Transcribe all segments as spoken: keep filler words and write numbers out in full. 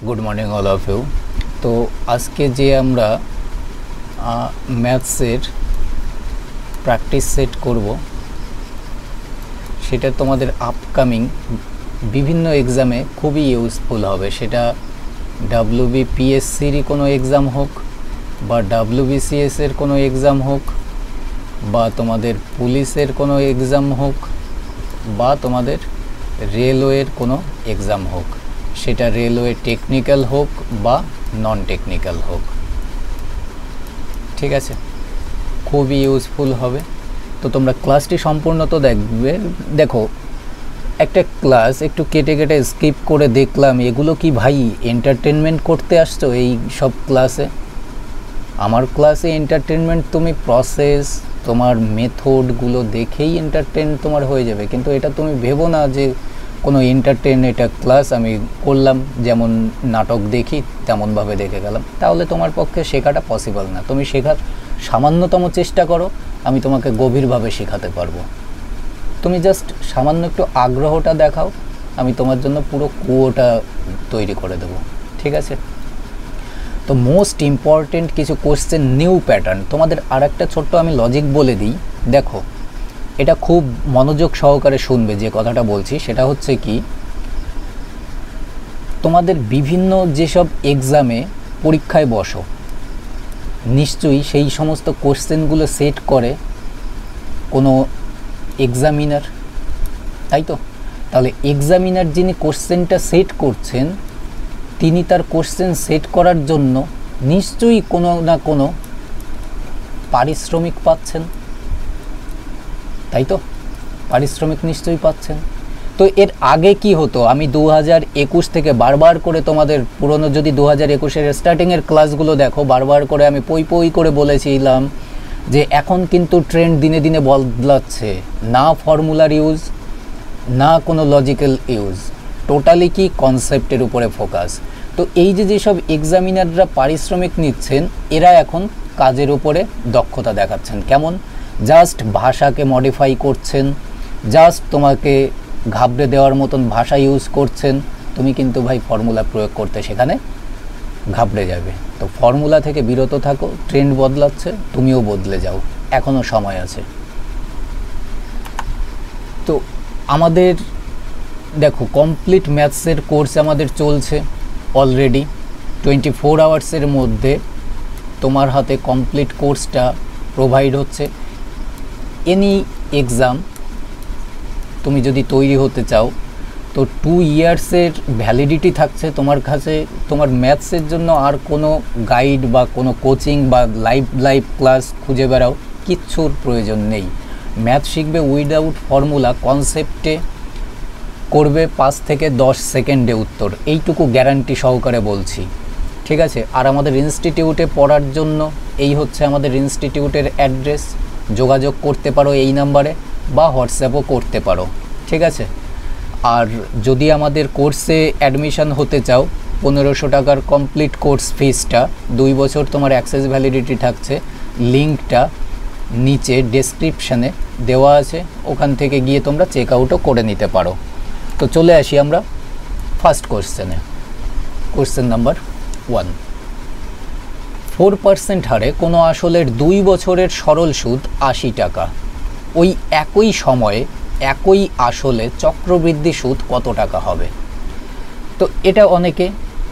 Good morning all of you. तो आज के जे আমরা ম্যাথসের প্র্যাকটিস সেট করব সেটা তোমাদের আপকামিং বিভিন্ন এক্সামে খুবই ইউজফুল হবে। সেটা ডব্লিউবিপিএসসির কোনো এক্সাম হোক বা ডব্লিউবিসিএস এর কোনো এক্সাম হোক বা তোমাদের পুলিশের কোনো এক্সাম হোক বা তোমাদের রেলওয়ের কোনো এক্সাম হোক, সেটা রেলওয়ে টেকনিক্যাল হোক বা নন টেকনিক্যাল হোক, ঠিক আছে, খুবই ইউজফুল হবে। তো তোমরা ক্লাসটি সম্পূর্ণ তো দেখবে। দেখো, একটা ক্লাস একটু কেটে কেটে স্কিপ করে দেখলাম, এগুলো কি ভাই এন্টারটেনমেন্ট করতে আসছো এই সব ক্লাসে? আমার ক্লাসে এন্টারটেনমেন্ট তুমি প্রসেস তোমার মেথডগুলো দেখেই এন্টারটেন তোমার হয়ে যাবে, কিন্তু এটা তুমি ভেবো না যে কোনো এন্টারটেন এটা ক্লাস আমি করলাম, যেমন নাটক দেখি তেমনভাবে দেখে গেলাম, তাহলে তোমার পক্ষে শেখাটা পসিবল না। তুমি শেখার সামান্যতম চেষ্টা করো, আমি তোমাকে গভীরভাবে শেখাতে পারবো। তুমি জাস্ট সামান্য একটু আগ্রহটা দেখাও, আমি তোমার জন্য পুরো কুয়োটা তৈরি করে দেবো, ঠিক আছে। তো মোস্ট ইম্পর্টেন্ট কিছু কোশ্চেন, নিউ প্যাটার্ন। তোমাদের আর একটা ছোট্ট আমি লজিক বলে দিই, দেখো এটা খুব মনোযোগ সহকারে শুনবে যে কথাটা বলছি। সেটা হচ্ছে কি, তোমাদের বিভিন্ন যেসব এক্সামে পরীক্ষায় বসো নিশ্চয়ই সেই সমস্ত কোশ্চেনগুলো সেট করে কোনো এক্সামিনার, তাই তো? তাহলে এক্সামিনার যিনি কোশ্চেনটা সেট করছেন তিনি তার কোশ্চেন সেট করার জন্য নিশ্চয়ই কোনো না কোনো পারিশ্রমিক পাচ্ছেন, তাই তো? পারিশ্রমিক নিশ্চয়ই পাচ্ছেন। তো এর আগে কি হতো, আমি দু হাজার একুশ থেকে বারবার করে তোমাদের পুরনো যদি দু হাজার একুশের স্টার্টিংয়ের ক্লাসগুলো দেখো, বারবার করে আমি পই পই করে বলেছিলাম যে এখন কিন্তু ট্রেন্ড দিনে দিনে বদলাচ্ছে, না ফর্মুলার ইউজ না কোনো লজিক্যাল ইউজ, টোটালি কি কনসেপ্টের উপরে ফোকাস। তো এই যে যেসব এক্সামিনাররা পারিশ্রমিক নিচ্ছেন এরা এখন কাজের উপরে দক্ষতা দেখাচ্ছেন। কেমন? জাস্ট ভাষাকে মডিফাই করছেন, জাস্ট তোমাকে ঘাবড়ে দেওয়ার মতন ভাষা ইউজ করছেন, তুমি কিন্তু ভাই ফর্মুলা প্রয়োগ করতে সেখানে ঘাবড়ে যাবে। তো ফর্মুলা থেকে বিরত থাকো, ট্রেন্ড বদলাচ্ছে, তুমিও বদলে যাও, এখনও সময় আছে। তো আমাদের দেখো কমপ্লিট ম্যাথসের কোর্স আমাদের চলছে অলরেডি, টোয়েন্টি ফোর আওয়ার্সের মধ্যে তোমার হাতে কমপ্লিট কোর্সটা প্রোভাইড হচ্ছে। এনি এক্সাম তুমি যদি তৈরি হতে চাও তো টু ইয়ার্সের ভ্যালিডিটি থাকছে তোমার কাছে। তোমার ম্যাথসের জন্য আর কোনো গাইড বা কোনো কোচিং বা লাইভ লাইভ ক্লাস খুঁজে বেড়াও কিচ্ছুর প্রয়োজন নেই। ম্যাথ শিখবে উইদাউট ফর্মুলা, কনসেপ্টে করবে পাঁচ থেকে দশ সেকেন্ডে উত্তর, এইটুকু গ্যারান্টি সহকারে বলছি, ঠিক আছে। আর আমাদের ইনস্টিটিউটে পড়ার জন্য এই হচ্ছে আমাদের ইনস্টিটিউটের অ্যাড্রেস, যোগাযোগ করতে পারো এই নাম্বারে বা হোয়াটসঅ্যাপও করতে পারো, ঠিক আছে। আর যদি আমাদের কোর্সে অ্যাডমিশন হতে চাও, পনেরোশো টাকার কমপ্লিট কোর্স ফিসটা, দুই বছর তোমার অ্যাক্সেস ভ্যালিডিটি থাকছে, লিঙ্কটা নিচে ডেসক্রিপশানে দেওয়া আছে, ওখান থেকে গিয়ে তোমরা চেক আউটও করে নিতে পারো। তো চলে আসি আমরা ফার্স্ট কোশ্চেনে। Question number one, four percent হারে কোনো আসলের দুই বছরের সরল সুদ আশি টাকা, ওই একই সময়ে একই আসলে চক্রবৃদ্ধি সুদ কত টাকা হবে? তো এটা অনেকে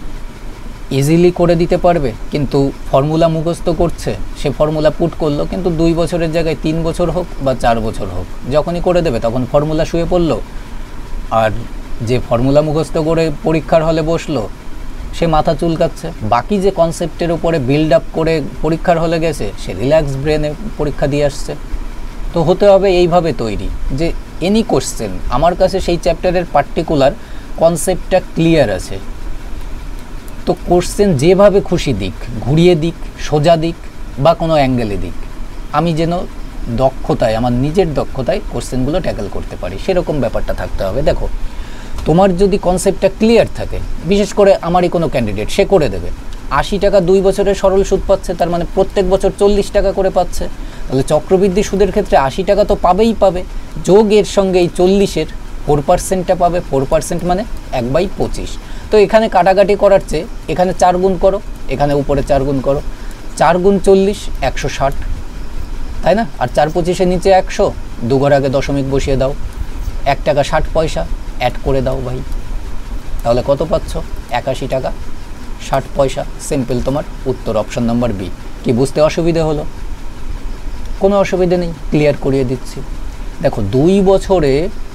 ইজিলি করে দিতে পারবে, কিন্তু ফর্মুলা মুখস্থ করছে, সে ফর্মুলা পুট করলো, কিন্তু দুই বছরের জায়গায় তিন বছর হোক বা চার বছর হোক, যখনই করে দেবে তখন ফর্মুলা শুয়ে পড়লো। আর যে ফর্মুলা মুখস্থ করে পরীক্ষার হলে বসলো সে মাথা চুলকাচ্ছে, বাকি যে কনসেপ্টের উপরে বিল্ড আপ করে পরীক্ষার হলে গেছে সে রিল্যাক্স ব্রেনে পরীক্ষা দিয়ে আসছে। তো হতে হবে এইভাবে তৈরি যে এনি কোশ্চেন আমার কাছে সেই চ্যাপ্টারের পার্টিকুলার কনসেপ্টটা ক্লিয়ার আছে, তো কোশ্চেন যেভাবে খুশি দিক, ঘুরিয়ে দিক, সোজা দিক বা কোনো অ্যাঙ্গেলে দিক, আমি যেন দক্ষতায়, আমার নিজের দক্ষতায় কোশ্চেনগুলো ট্যাকেল করতে পারি, সেরকম ব্যাপারটা থাকতে হবে। দেখো তোমার যদি কনসেপ্টটা ক্লিয়ার থাকে, বিশেষ করে আমারই কোনো ক্যান্ডিডেট, সে করে দেবে আশি টাকা দুই বছরের সরল সুদ পাচ্ছে, তার মানে প্রত্যেক বছর চল্লিশ টাকা করে পাচ্ছে, তাহলে চক্রবৃদ্ধি সুদের ক্ষেত্রে আশি টাকা তো পাবেই পাবে, যোগ এর সঙ্গে এই চল্লিশের ফোর পার্সেন্টটা পাবে, ফোর পার্সেন্ট মানে এক বাই পঁচিশ, তো এখানে কাটাকাটি করার চেয়ে এখানে চার গুণ করো, এখানে উপরে চার গুণ করো, চার গুণ চল্লিশ, একশো ষাট, তাই না? আর চার পঁচিশের নিচে একশো, দুঘর আগে দশমিক বসিয়ে দাও, এক টাকা ষাট পয়সা অ্যাড করে দাও ভাই, তাহলে কত পাচ্ছ? একাশি টাকা ষাট পয়সা। সিম্পল তোমার উত্তর অপশন নাম্বার বি। কি বুঝতে অসুবিধে হলো? কোনো অসুবিধে নেই, ক্লিয়ার করিয়ে দিচ্ছি। দেখো, দুই বছরে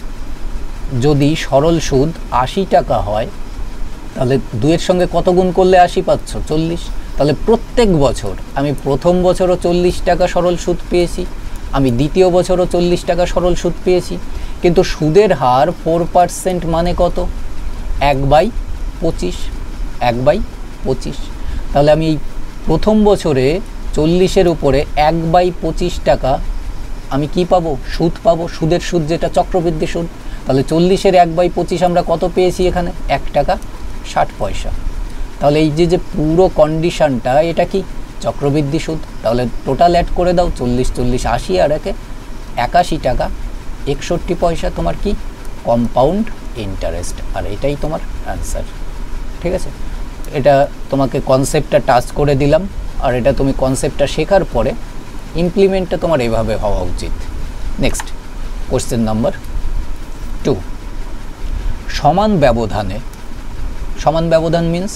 যদি সরল সুদ আশি টাকা হয়, তাহলে দুইয়ের সঙ্গে কত গুণ করলে আশি পাচ্ছ? চল্লিশ। তাহলে প্রত্যেক বছর আমি প্রথম বছরও চল্লিশ টাকা সরল সুদ পেয়েছি, আমি দ্বিতীয় বছরও চল্লিশ টাকা সরল সুদ পেয়েছি, কিন্তু সুদের হার ফোর পার্সেন্ট মানে কত? এক বাই পঁচিশ, এক বাই পঁচিশ। তাহলে আমি এই প্রথম বছরে চল্লিশের উপরে এক বাই পঁচিশ টাকা আমি কি পাবো? সুদ পাবো, সুদের সুদ যেটা চক্রবৃদ্ধি সুদ। তাহলে চল্লিশের এক বাই পঁচিশ আমরা কত পেয়েছি এখানে? এক টাকা ষাট পয়সা। তাহলে এই যে যে পুরো কন্ডিশনটা এটা কি? চক্রবৃদ্ধি সুদ। তাহলে টোটাল অ্যাড করে দাও, চল্লিশ চল্লিশ আশি, আর একে একাশি টাকা একষট্টি পয়সা তোমার কি? Compound interest. আর এটাই তোমার অ্যান্সার। ঠিক আছে, এটা তোমাকে কনসেপ্টটা টাচ করে দিলাম, আর এটা তুমি কনসেপ্টটা শেখার পরে ইমপ্লিমেন্টটা তোমার এভাবে হওয়া উচিত। Next question number two. সমান ব্যবধানে, সমান ব্যবধান মিন্স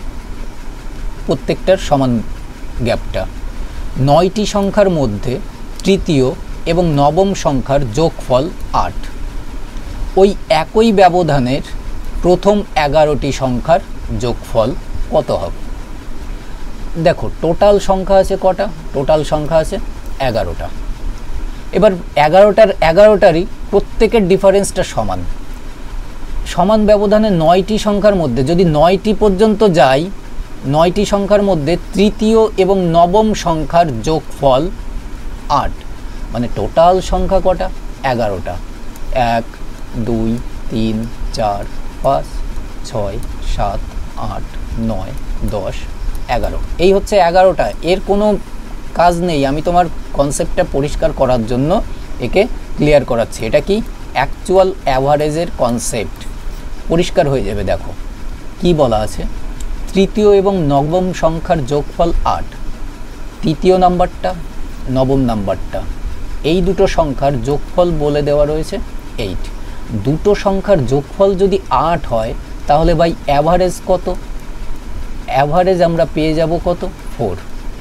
প্রত্যেকটার সমান গ্যাপটা, নয়টি সংখ্যার মধ্যে তৃতীয় এবং নবম সংখ্যার যোগফল আট। ওই একই ব্যবধানের প্রথম এগারোটি সংখ্যার যোগফল কত হবে? দেখো, টোটাল সংখ্যা আছে কটা? টোটাল সংখ্যা আছে এগারোটা। এবার এগারোটার এগারোটারই প্রত্যেকের ডিফারেন্সটা সমান। সমান ব্যবধানে নয়টি সংখ্যার মধ্যে যদি নয়টি পর্যন্ত যাই, নয়টি সংখ্যার মধ্যে তৃতীয় এবং নবম সংখ্যার যোগফল আট, মানে টোটাল সংখ্যা কটা? এগারোটা। এক, দুই, তিন, চার, পাঁচ, ছয়, সাত, আট, নয়, দশ, এগারো। এই হচ্ছে এগারোটা। এর কোনো কাজ নেই, আমি তোমার কনসেপ্টটা পরিষ্কার করার জন্য একে ক্লিয়ার করাচ্ছি। এটা কি? অ্যাকচুয়াল অ্যাভারেজের কনসেপ্ট, পরিষ্কার হয়ে যাবে। দেখো কি বলা আছে, তৃতীয় এবং নবম সংখ্যার যোগফল আট। তৃতীয় নাম্বারটা, নবম নাম্বারটা, এই দুটো সংখ্যার যোগফল বলে দেওয়া রয়েছে এইট। দুটো সংখ্যার যোগফল যদি আট হয়, তাহলে ভাই অ্যাভারেজ কত? অ্যাভারেজ আমরা পেয়ে যাব কত? ফোর।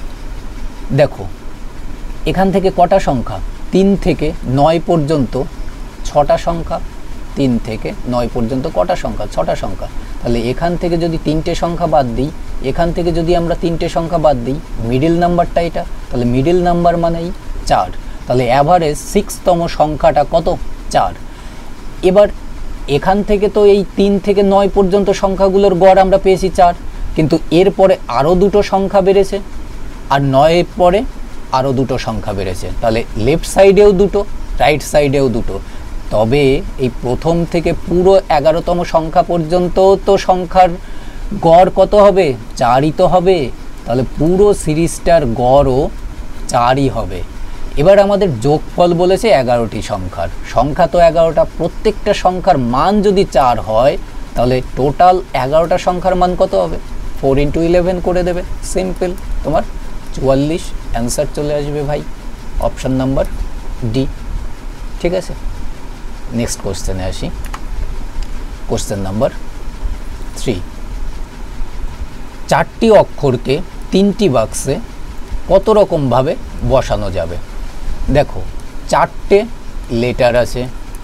দেখো, এখান থেকে কটা সংখ্যা? তিন থেকে নয় পর্যন্ত ছটা সংখ্যা। তিন থেকে নয় পর্যন্ত কটা সংখ্যা? ছটা সংখ্যা। তাহলে এখান থেকে যদি তিনটে সংখ্যা বাদ দিই, এখান থেকে যদি আমরা তিনটে সংখ্যা বাদ দিই, মিডিল নাম্বারটা এটা, তাহলে মিডিল নাম্বার মানেই চার। তাহলে অ্যাভারেজ সিক্সতম সংখ্যাটা কত? চার। এবার এখান থেকে তো এই তিন থেকে নয় পর্যন্ত সংখ্যাগুলোর গড় আমরা পেয়েছি চার, কিন্তু এরপরে আরও দুটো সংখ্যা বেড়েছে, আর নয়ের পরে আরও দুটো সংখ্যা বেড়েছে। তাহলে লেফট সাইডেও দুটো, রাইট সাইডেও দুটো। তবে এই প্রথম থেকে পুরো এগারোতম সংখ্যা পর্যন্ত তো সংখ্যার গড় কত হবে? চারই তো হবে। তাহলে পুরো সিরিজটার গড়ও চারই হবে। এবার আমাদের যোগফল বলেছে এগারোটি সংখ্যার, সংখ্যা তো এগারোটা, প্রত্যেকটা সংখ্যার মান যদি চার হয়, তাহলে টোটাল এগারোটা সংখ্যার মান কত হবে? ফোর ইন্টু ইলেভেন করে দেবে, সিম্পল তোমার চুয়াল্লিশ। অ্যান্সার চলে আসবে ভাই অপশান নাম্বার ডি। ঠিক আছে, নেক্সট কোশ্চেনে আসি। Question number three. চারটি অক্ষরকে তিনটি বাক্সে কত রকমভাবে বসানো যাবে? দেখো, চারটে লেটার আছে,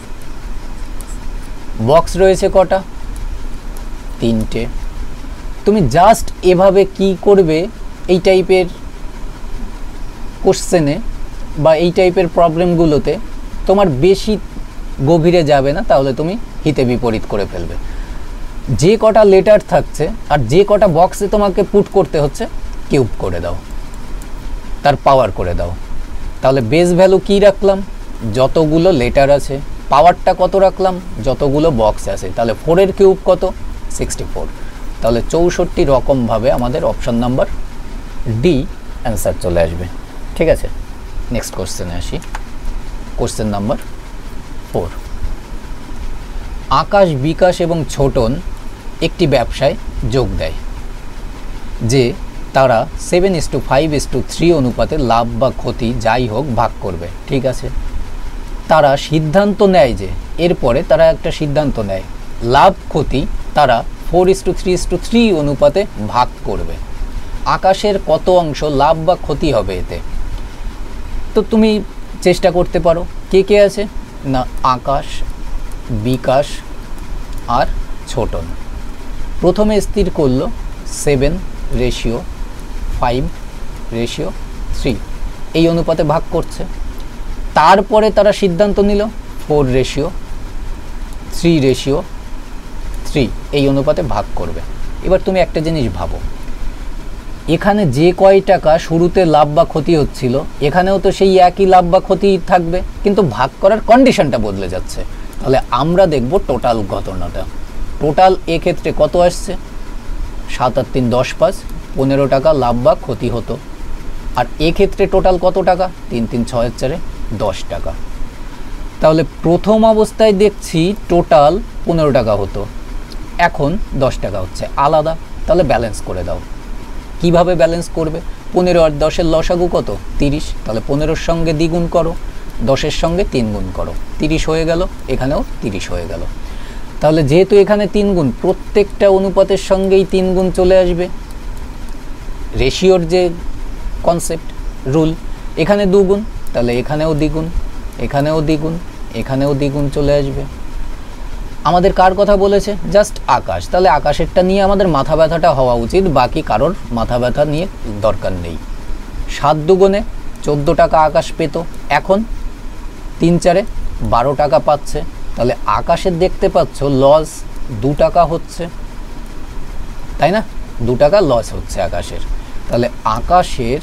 বক্স রয়েছে কটা? তিনটে। তুমি জাস্ট এভাবে কি করবে, এই টাইপের কোশ্চেনে বা এই টাইপের প্রবলেমগুলোতে তোমার বেশি গভীরে যাবে না, তাহলে তুমি হিতে বিপরীত করে ফেলবে। যে কটা লেটার থাকছে আর যে কটা বক্সে তোমাকে পুট করতে হচ্ছে, কিউব করে দাও, তার পাওয়ার করে দাও। তাহলে বেস ভ্যালু কি রাখলাম? যতগুলো লেটার আছে। পাওয়ারটা কত রাখলাম? যতগুলো বক্স আছে। তাহলে ফোরের কিউব কত? Sixty four. তাহলে চৌষট্টি রকমভাবে আমাদের অপশান নাম্বার ডি অ্যান্সার চলে আসবে। ঠিক আছে, নেক্সট কোশ্চেনে আসি। Question number four. Akash, Bikash এবং ছোটন একটি ব্যবসায় যোগ দেয় যে তারা seven is to five is to three অনুপাতে লাভ বা ক্ষতি যাই হোক ভাগ করবে, ঠিক আছে। তারা সিদ্ধান্ত নেয় যে এরপরে তারা একটা সিদ্ধান্ত নেয় লাভ ক্ষতি তারা four is to three is to three অনুপাতে ভাগ করবে। আকাশের কত অংশ লাভ বা ক্ষতি হবে এতে? তো তুমি চেষ্টা করতে পারো। কে কে আছে না, আকাশ, বিকাশ আর ছোটন। প্রথমে স্থির করলো seven ratio five ratio three এই অনুপাতে ভাগ করছে। তারপরে তারা সিদ্ধান্ত নিল four ratio three ratio three এই অনুপাতে ভাগ করবে। এবার তুমি একটা জিনিস ভাবো, এখানে যে কয় টাকা শুরুতে লাভ বা ক্ষতি হচ্ছিল এখানেও তো সেই একই লাভ বা ক্ষতি থাকবে, কিন্তু ভাগ করার কন্ডিশনটা বদলে যাচ্ছে। তাহলে আমরা দেখব টোটাল ঘটনাটা। টোটাল এক্ষেত্রে কত আসছে? সাত আর তিন দশ, পাঁচ পনেরো টাকা লাভ বা ক্ষতি হতো। আর এক্ষেত্রে টোটাল কত টাকা? তিন তিন ছয় চারে দশ টাকা। তাহলে প্রথম অবস্থায় দেখছি টোটাল পনেরো টাকা হতো, এখন দশ টাকা হচ্ছে, আলাদা। তাহলে ব্যালেন্স করে দাও। কিভাবে ব্যালেন্স করবে? পনেরো আর দশের লসাগু কত? তিরিশ। তাহলে পনেরোর সঙ্গে দ্বিগুণ করো, দশের সঙ্গে তিন গুণ করো, তিরিশ হয়ে গেল, এখানেও তিরিশ হয়ে গেল। তাহলে যেহেতু এখানে তিন গুণ, প্রত্যেকটা অনুপাতের সঙ্গেই তিন গুণ চলে আসবে। রেশিওর যে কনসেপ্ট রুল, এখানে দুগুণ, তাহলে এখানেও দ্বিগুণ, এখানেও দ্বিগুণ, এখানেও দ্বিগুণ চলে আসবে। আমাদের কার কথা বলেছে? জাস্ট আকাশ। তাহলে আকাশেরটা নিয়ে আমাদের মাথা ব্যথাটা হওয়া উচিত, বাকি কারোর মাথা ব্যথা নিয়ে দরকার নেই। সাত দুগুণে চোদ্দো টাকা আকাশ পেত, এখন তিন চারে বারো টাকা পাচ্ছে। তাহলে আকাশের দেখতে পাচ্ছ লস দু টাকা হচ্ছে, তাই না? দু টাকা লস হচ্ছে আকাশের। তাহলে আকাশের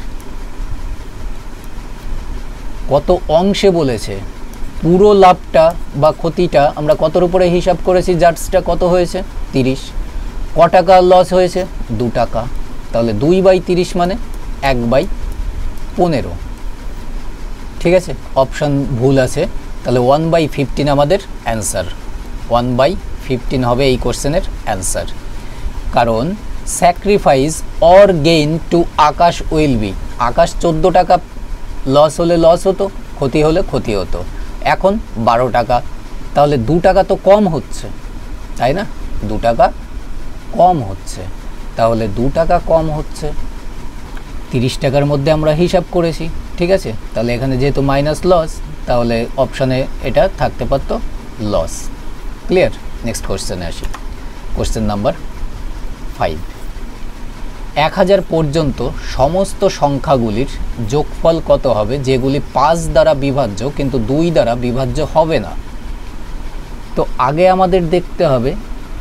কত অংশে বলেছে? পুরো লাভটা বা ক্ষতিটা আমরা কতর উপরে হিসাব করেছি? জাস্টটা কত হয়েছে? তিরিশ। ক টাকা লস হয়েছে? দু টাকা। তাহলে দুই বাই তিরিশ মানে এক বাই পনেরো, ঠিক আছে। অপশান ভুল আছে, তাহলে ওয়ান বাই ফিফটিন আমাদের অ্যান্সার। ওয়ান বাই ফিফটিন হবে এই কোশ্চেনের অ্যান্সার। কারণ sacrifice or gain to Akash will be, Akash চোদ্দো টাকা লস হলে লস হতো, ক্ষতি হলে ক্ষতি হতো, এখন বারো টাকা। তাহলে দু টাকা তো কম হচ্ছে, তাই না? দু টাকা কম হচ্ছে, তাহলে দু টাকা কম হচ্ছে। তিরিশ টাকার মধ্যে আমরা হিসাব করেছি, ঠিক আছে। তাহলে এখানে যেহেতু মাইনাস লস, তাহলে অপশানে এটা থাকতে পারত লস। ক্লিয়ার? নেক্সট কোশ্চেনে আসি। Question number five. এক হাজার পর্যন্ত সমস্ত সংখ্যাগুলির যোগফল কত হবে যেগুলি পাঁচ দ্বারা বিভাজ্য কিন্তু দুই দ্বারা বিভাজ্য হবে না? তো আগে আমাদের দেখতে হবে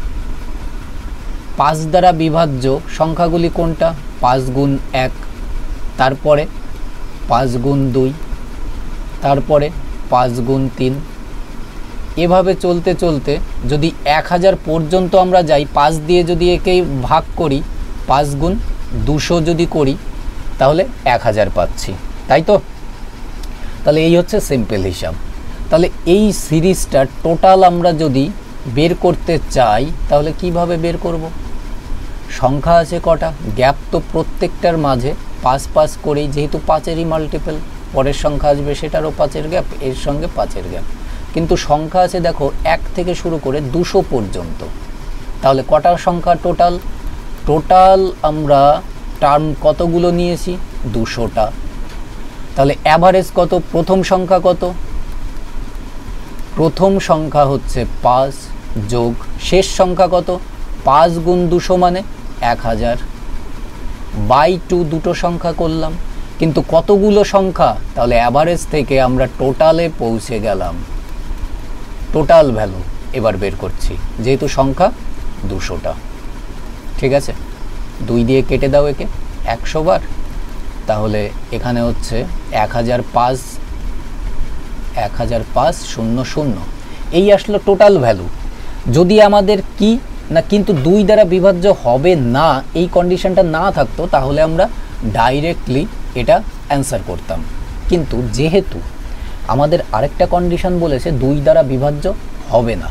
পাঁচ দ্বারা বিভাজ্য সংখ্যাগুলি কোনটা। পাঁচ গুণ এক, তারপরে পাঁচ গুণ দুই, তারপরে পাঁচ গুণ তিন। এভাবে চলতে চলতে যদি এক হাজার পর্যন্ত আমরা যাই, পাঁচ দিয়ে যদি একেই ভাগ করি, পাঁচ গুণ দুশো যদি করি, তাহলে এক হাজার পাচ্ছি, তাই তো? তাহলে এই হচ্ছে সিম্পল হিসাব। তাহলে এই সিরিজটা টোটাল আমরা যদি বের করতে চাই তাহলে কিভাবে বের করব? সংখ্যা আছে কটা, গ্যাপ তো প্রত্যেকটার মাঝে পাঁচ পাঁচ করেই, যেহেতু পাঁচেরই মাল্টিপল, পরের সংখ্যা আসবে সেটারও পাঁচের গ্যাপ, এর সঙ্গে পাঁচের গ্যাপ। কিন্তু সংখ্যা আছে দেখো এক থেকে শুরু করে দুশো পর্যন্ত। তাহলে কটা সংখ্যা টোটাল? টোটাল আমরা টার্ম কতগুলো নিয়েছি? দুশোটা। তাহলে অ্যাভারেজ কত? প্রথম সংখ্যা কত? প্রথম সংখ্যা হচ্ছে পাঁচ, যোগ শেষ সংখ্যা কত? পাঁচ গুণ দুশো মানে এক হাজার, বাই টু দুটো সংখ্যা করলাম। কিন্তু কতগুলো সংখ্যা? তাহলে অ্যাভারেজ থেকে আমরা টোটালে পৌঁছে গেলাম। টোটাল ভ্যালু এবার বের করছি, যেহেতু সংখ্যা দুশোটা, ঠিক আছে। দুই দিয়ে কেটে দাও একে একশো বার, তাহলে এখানে হচ্ছে এক হাজার পাঁচ, এক হাজার পাঁচ শূন্য শূন্য, এই আসলো টোটাল ভ্যালু। যদি আমাদের কি না কিন্তু দুই দ্বারা বিভাজ্য হবে না এই কন্ডিশনটা না থাকতো, তাহলে আমরা ডাইরেক্টলি এটা অ্যান্সার করতাম। কিন্তু যেহেতু আমাদের আরেকটা কন্ডিশন বলেছে দুই দ্বারা বিভাজ্য হবে না,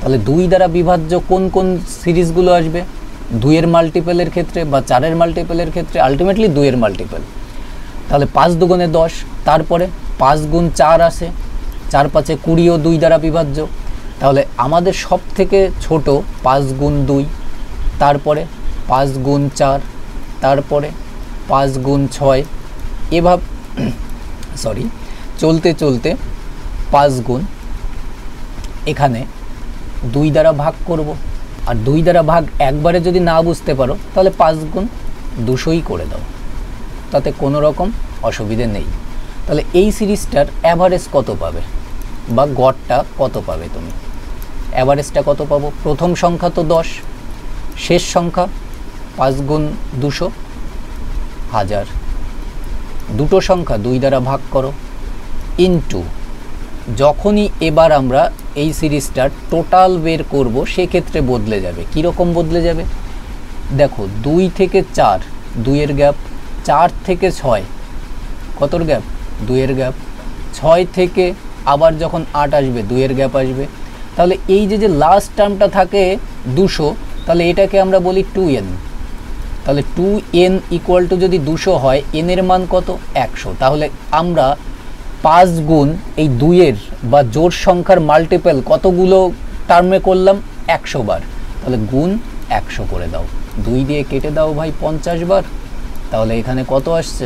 তাহলে দুই দ্বারা বিভাজ্য কোন কোন সিরিজগুলো আসবে? দুইয়ের মাল্টিপেলের ক্ষেত্রে বা চারের মাল্টিপেলের ক্ষেত্রে আলটিমেটলি দুইয়ের মাল্টিপেল। তাহলে পাঁচ দুগুণে দশ, তারপরে পাঁচ গুণ চার আসে, চার পাঁচে কুড়িও দুই দ্বারা বিভাজ্য। তাহলে আমাদের সব থেকে ছোট পাঁচ গুণ দুই, তারপরে পাঁচ গুণ চার, তারপরে পাঁচ গুণ ছয়, এভাবে সরি চলতে চলতে পাঁচ গুণ এখানে দুই দ্বারা ভাগ করব। আর দুই দ্বারা ভাগ একবারে যদি না বুঝতে পারো তাহলে পাঁচ গুণ দুশোই করে দাও, তাতে কোনো রকম অসুবিধে নেই। তাহলে এই সিরিজটার অ্যাভারেজ কত পাবে বা গড়টা কত পাবে? তুমি অ্যাভারেজটা কত পাবো? প্রথম সংখ্যা তো দশ, শেষ সংখ্যা পাঁচ গুণ দুশো হাজার, দুটো সংখ্যা দুই দ্বারা ভাগ করো ইনটু, যখনই এবার আমরা এই সিরিজটার টোটাল বের করব সেক্ষেত্রে বদলে যাবে। কীরকম বদলে যাবে? দেখো, দুই থেকে চার দুইয়ের গ্যাপ, চার থেকে ছয় কতর গ্যাপ? দুইয়ের গ্যাপ, ছয় থেকে আবার যখন আট আসবে দুইয়ের গ্যাপ আসবে। তাহলে এই যে যে লাস্ট টার্মটা থাকে দুশো, তাহলে এটাকে আমরা বলি টু এন। তাহলে টু এন ইকুয়াল টু যদি দুশো হয়, এনের মান কত? একশো। তাহলে আমরা পাঁচ গুণ এই দুইয়ের বা জোড় সংখ্যার মাল্টিপল কতগুলো টার্মে করলাম? একশো বার। তাহলে গুণ একশো করে দাও, দুই দিয়ে কেটে দাও ভাই পঞ্চাশ বার। তাহলে এখানে কত আসছে?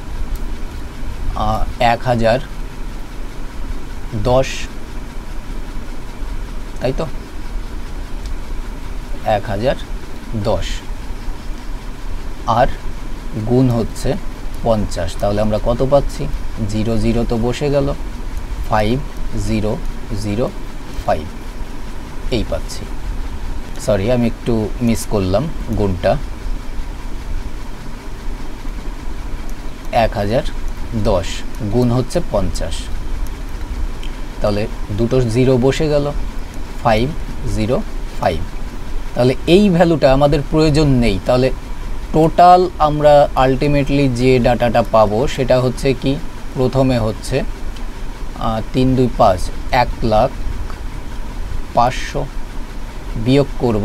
এক হাজার দশ, তাই তো? এক হাজার দশ আর গুণ হচ্ছে পঞ্চাশ। তাহলে আমরা কত পাচ্ছি? জিরো জিরো তো বসে গেল, ফাইভ জিরো জিরো ফাইভ এই পাচ্ছি। সরি, আমি একটু মিস করলাম গুণটা। এক হাজার দশ গুণ হচ্ছে পঞ্চাশ, তাহলে দুটো জিরো বসে গেল, ফাইভ জিরো ফাইভ। তাহলে এই ভ্যালুটা আমাদের প্রয়োজন নেই। তাহলে টোটাল আমরা আলটিমেটলি যে ডাটাটা পাবো সেটা হচ্ছে কি? প্রথমে হচ্ছে তিন দুই পাঁচ, এক লাখ পাঁচশো বিয়োগ করব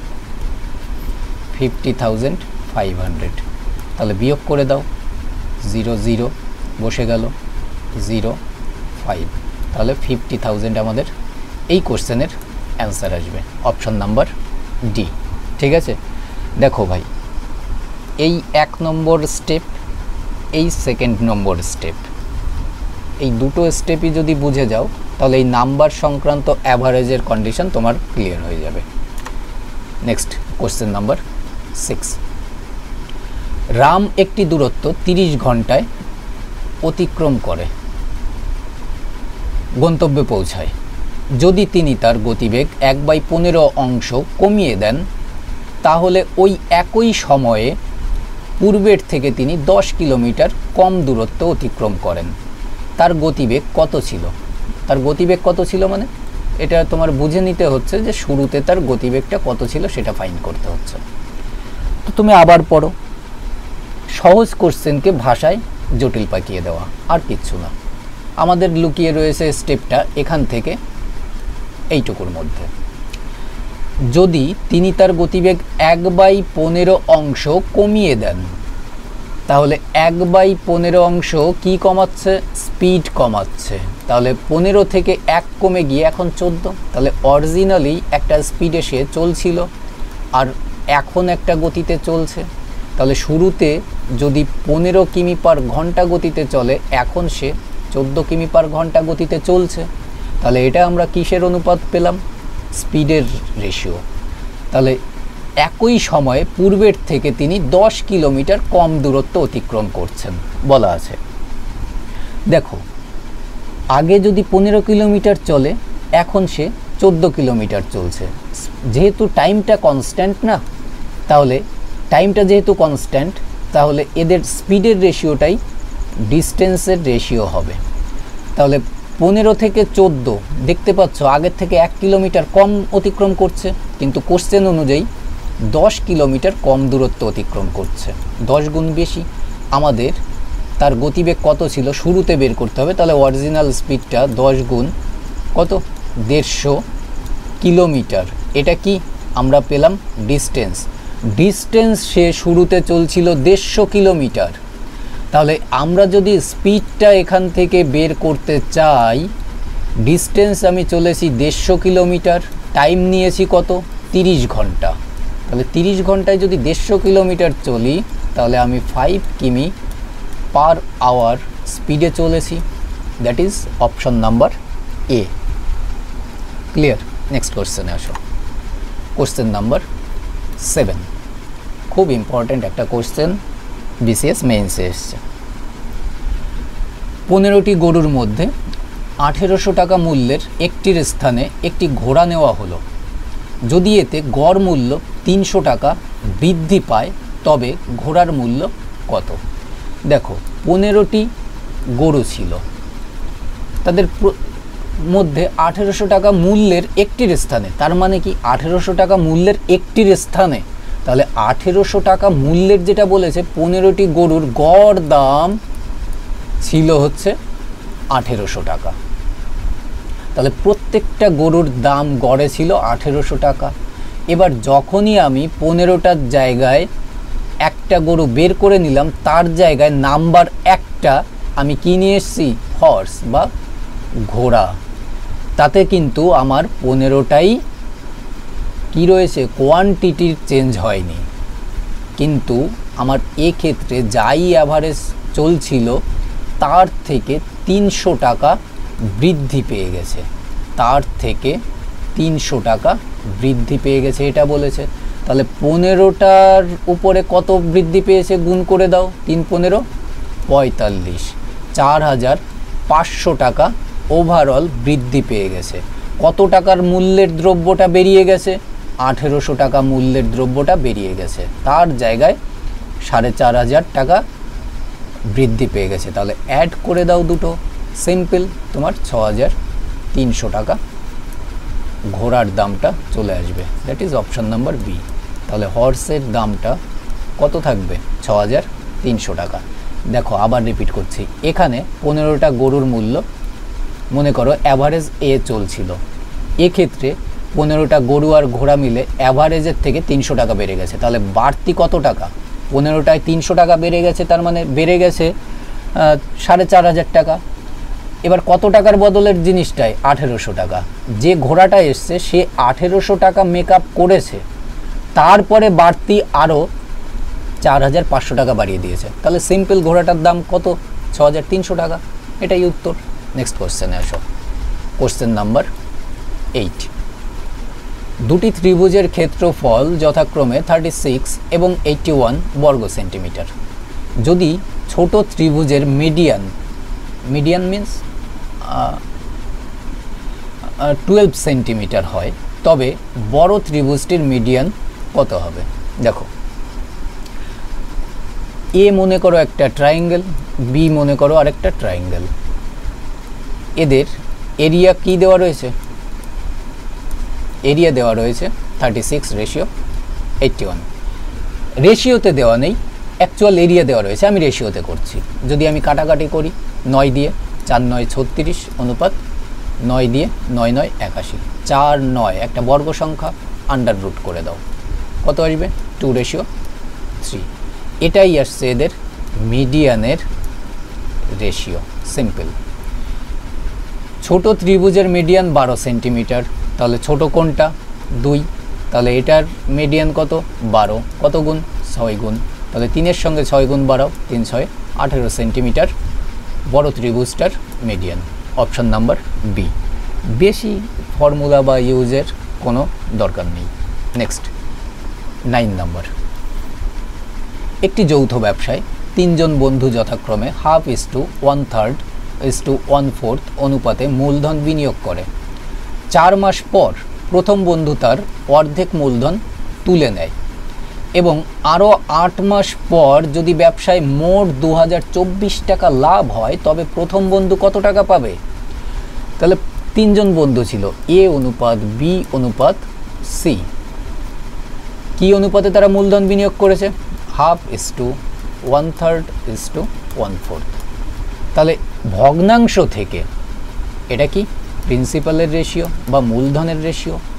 ফিফটি থাউজেন্ড ফাইভ হান্ড্রেড। তাহলে বিয়োগ করে দাও, জিরো জিরো বসে গেল, জিরো ফাইভ। তাহলে ফিফটি থাউজেন্ড আমাদের এই কোশ্চেনের অ্যান্সার আসবে, অপশন নাম্বার ডি। ঠিক আছে? দেখো ভাই, এই এক নম্বর স্টেপ, এই সেকেন্ড নম্বর স্টেপ, এই দুটো স্টেপই যদি বুঝে যাও তাহলে এই নাম্বার সংক্রান্ত অ্যাভারেজের কন্ডিশন তোমার ক্লিয়ার হয়ে যাবে। Next question number six. Ram একটি দূরত্ব তিরিশ ঘন্টায় অতিক্রম করে গন্তব্যে পৌঁছায়। যদি তিনি তার গতিবেগ এক বাই পনেরো অংশ কমিয়ে দেন, তাহলে ওই একই সময়ে পূর্বের থেকে তিনি দশ কিলোমিটার কম দূরত্ব অতিক্রম করেন। তার গতিবেগ কত ছিল? তার গতিবেগ কত ছিল মানে এটা তোমার বুঝে নিতে হচ্ছে যে শুরুতে তার গতিবেগটা কত ছিল সেটা ফাইন্ড করতে হচ্ছে। তো তুমি আবার পড়ো, সহজ কোশ্চেনকে ভাষায় জটিল পাকিয়ে দেওয়া, আর কিচ্ছু না। আমাদের লুকিয়ে রয়েছে স্টেপটা এখান থেকে এইটুকুর মধ্যে। যদি তিনি তার গতিবেগ এক বাই পনেরো অংশ কমিয়ে দেন, তাহলে এক বাই পনেরো অংশ কি কমাচ্ছে? স্পিড কমাচ্ছে। তাহলে পনেরো থেকে এক কমে গিয়ে এখন চোদ্দো। তাহলে অরিজিনালি একটা স্পিডে সে চলছিল আর এখন একটা গতিতে চলছে। তাহলে শুরুতে যদি পনেরো কিমি পার ঘন্টা গতিতে চলে, এখন সে চোদ্দো কিমি পার ঘন্টা গতিতে চলছে। তাহলে এটা আমরা কিসের অনুপাত পেলাম? স্পিডের রেশিও। তাহলে একই সময়ে পূর্বের থেকে তিনি দশ কিলোমিটার কম দূরত্ব অতিক্রম করছেন বলা আছে। দেখো, আগে যদি পনেরো কিলোমিটার চলে, এখন সে চোদ্দো কিলোমিটার চলছে। যেহেতু টাইমটা কনস্ট্যান্ট না, তাহলে টাইমটা যেহেতু কনস্ট্যান্ট, তাহলে এদের স্পিডের রেশিওটাই ডিস্টেন্সের রেশিও হবে। তাহলে পনেরো থেকে চোদ্দো দেখতে পাচ্ছ আগের থেকে এক কিলোমিটার কম অতিক্রম করছে, কিন্তু কোশ্চেন অনুযায়ী দশ কিলোমিটার কম দূরত্ব অতিক্রম করছে, দশ গুণ বেশি। আমাদের তার গতিবেগ কত ছিল শুরুতে বের করতে হবে। তাহলে অরিজিনাল স্পিডটা দশ গুণ কত? দেড়শো কিলোমিটার। এটা কি আমরা পেলাম ডিস্টেন্স। ডিস্টেন্স সে শুরুতে চলছিল দেড়শো কিলোমিটার। তাহলে আমরা যদি স্পিডটা এখান থেকে বের করতে চাই, ডিস্টেন্স আমি চলেছি দেড়শো কিলোমিটার, টাইম নিয়েছি কত, তিরিশ ঘন্টা। তাহলে তিরিশ ঘন্টায় যদি দেড়শো কিলোমিটার চলি তাহলে আমি ফাইভ কিমি পার আওয়ার স্পিডে চলেছি। That is option number A. Clear? Next কোশ্চেনে আসো। কোশ্চেন নাম্বার সেভেন, খুব ইম্পর্ট্যান্ট একটা কোশ্চেন, বিসিএস মেইনসে এসছে। পনেরোটি গরুর মধ্যে আঠেরোশো টাকা মূল্যের একটির স্থানে একটি ঘোড়া নেওয়া হলো। যদি এতে গড় মূল্য তিনশো টাকা বৃদ্ধি পায় তবে ঘোড়ার মূল্য কত? দেখো, পনেরোটি গরু ছিল, তাদের মধ্যে আঠেরোশো টাকা মূল্যের একটির স্থানে, তার মানে কি আঠেরোশো টাকা মূল্যের একটির স্থানে, তাহলে আঠেরোশো টাকা মূল্যের যেটা বলেছে পনেরোটি গরুর গড় দাম ছিল হচ্ছে আঠেরোশো টাকা। তাহলে প্রত্যেকটা গরুর দাম গড়ে ছিল আঠেরোশো টাকা। এবার যখনই আমি পনেরোটার জায়গায় একটা গরু বের করে নিলাম, তার জায়গায় নাম্বার একটা আমি কি নিয়ে এসেছি, হর্স বা ঘোড়া, তাতে কিন্তু আমার পনেরোটাই কি রয়েছে, কোয়ান্টিটির চেঞ্জ হয়নি, কিন্তু আমার এক্ষেত্রে যাই অ্যাভারেজ চলছিল তার থেকে তিনশো টাকা বৃদ্ধি পেয়ে গেছে, তার থেকে তিনশো টাকা বৃদ্ধি পেয়ে গেছে এটা বলেছে। তাহলে পনেরোটার উপরে কত বৃদ্ধি পেয়েছে, গুণ করে দাও, তিন পনেরো পঁয়তাল্লিশ, চার হাজার পাঁচশো টাকা ওভারঅল বৃদ্ধি পেয়ে গেছে। কত টাকার মূল্যের দ্রব্যটা বেরিয়ে গেছে, আঠেরোশো টাকা মূল্যের দ্রব্যটা বেরিয়ে গেছে, তার জায়গায় সাড়ে চার হাজার টাকা বৃদ্ধি পেয়ে গেছে। তাহলে অ্যাড করে দাও দুটো, সিম্পল, তোমার ছ হাজার তিনশো টাকা ঘোড়ার দামটা চলে আসবে। That is option number B. তাহলে হর্সের দামটা কত থাকবে, ছ হাজার তিনশো টাকা। দেখো আবার রিপিট করছি, এখানে পনেরোটা গরুর মূল্য মনে করো অ্যাভারেজ এ চলছিল, এক্ষেত্রে পনেরোটা গরু আর ঘোড়া মিলে অ্যাভারেজের থেকে তিনশো টাকা বেড়ে গেছে। তাহলে বাড়তি কত টাকা, পনেরোটায় তিনশো টাকা বেড়ে গেছে, তার মানে বেড়ে গেছে সাড়ে চার হাজার টাকা। এবার কত টাকার বদলের জিনিসটাই, আঠেরোশো টাকা। যে ঘোড়াটা এসছে সে আঠেরোশো টাকা মেক আপ করেছে, তারপরে বাড়তি আরও চার হাজার পাঁচশো টাকা বাড়িয়ে দিয়েছে। তাহলে সিম্পল ঘোড়াটার দাম কত, ছ হাজার তিনশো টাকা। এটাই উত্তর। নেক্সট কোশ্চেনে আসো। কোশ্চেন নাম্বার এইট, দুটি ত্রিভুজের ক্ষেত্রফল যথাক্রমে থার্টি সিক্স এবং এইটটি ওয়ান বর্গ সেন্টিমিটার। যদি ছোট ত্রিভুজের median, median means twelve centimetre হয়, তবে বড় ত্রিভুজটির মিডিয়ান কত হবে? দেখো, এ মনে করো একটা ট্রায়াঙ্গেল, বি মনে করো আরেকটা ট্রায়াঙ্গেল, এদের এরিয়া কি দেওয়া রয়েছে, এরিয়া দেওয়া রয়েছে thirty six ratio eighty one. রেশিওতে দেওয়া নেই, অ্যাকচুয়াল এরিয়া দেওয়া রয়েছে, আমি রেশিওতে করছি। যদি আমি কাটাকাটি করি, নয় দিয়ে চার নয় ছত্রিশ অনুপাত নয় দিয়ে নয় নয় একাশি, চার নয় একটা বর্গ সংখ্যা, আন্ডার রুট করে দাও, কত আসবে, টু রেশিও থ্রি। এটাই আসছে এদের মিডিয়ানের রেশিও, সিম্পল। ছোট ত্রিভুজের মিডিয়ান বারো সেন্টিমিটার, তাহলে ছোট কোনটা, দুই, তাহলে এটার মিডিয়ান কত, বারো, কত গুণ, ছয় গুণ, তাহলে তিনের সঙ্গে ছয় গুণ বাড়াও, তিন ছয় আঠেরো সেন্টিমিটার বড় ত্রিভুজটার মিডিয়ান। Option number B. বেশি ফর্মুলা বা ইউজের কোনো দরকার নেই। নেক্সট নাইন নাম্বার, একটি যৌথ ব্যবসায় তিনজন বন্ধু যথাক্রমে half is to one third is to one fourth অনুপাতে মূলধন বিনিয়োগ করে। চার মাস পর প্রথম বন্ধু তার অর্ধেক মূলধন তুলে নেয় এবং আরও আট মাস পর যদি ব্যবসায় মোট দু হাজার চব্বিশ টাকা লাভ হয় তবে প্রথম বন্ধু কত টাকা পাবে? তাহলে তিনজন বন্ধু ছিল, এ অনুপাত বি অনুপাত সি। কি অনুপাতে তারা মূলধন বিনিয়োগ করেছে? Half is to one third is to one fourth. তাহলে ভগ্নাংশ থেকে এটা কি প্রিন্সিপালের রেশিও বা মূলধনের রেশিও।